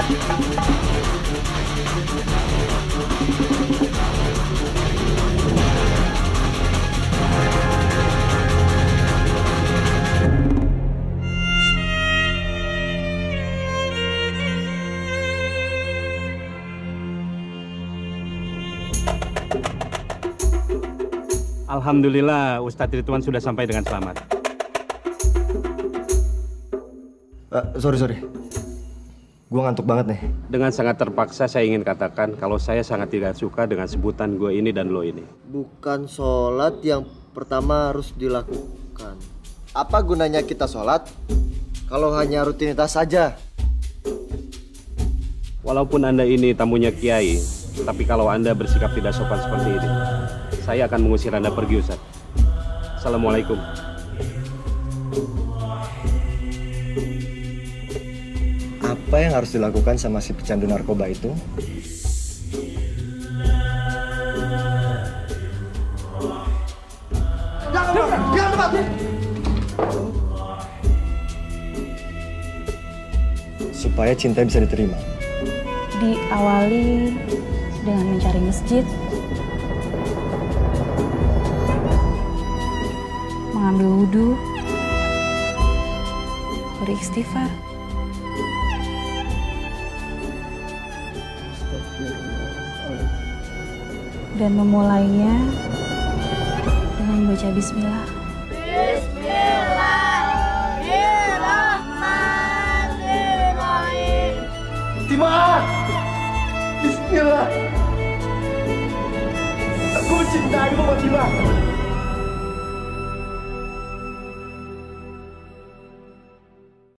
Alhamdulillah, Ustadz Ridwan sudah sampai dengan selamat. Sorry. Gua ngantuk banget nih. Dengan sangat terpaksa saya ingin katakan kalau saya sangat tidak suka dengan sebutan gue ini dan lo ini. Bukan sholat yang pertama harus dilakukan. Apa gunanya kita sholat kalau hanya rutinitas saja? Walaupun Anda ini tamunya Kiai, tapi kalau Anda bersikap tidak sopan seperti ini, saya akan mengusir Anda pergi, Ustaz. Assalamualaikum. Apa yang harus dilakukan sama si pecandu narkoba itu? Supaya cinta bisa diterima. Diawali dengan mencari masjid, mengambil wudhu, beristighfar. Dan memulainya dengan membaca bismillah. Bismillahirrahmanirrahim. Timah! Bismillah! Aku mencintaimu, Fatimah.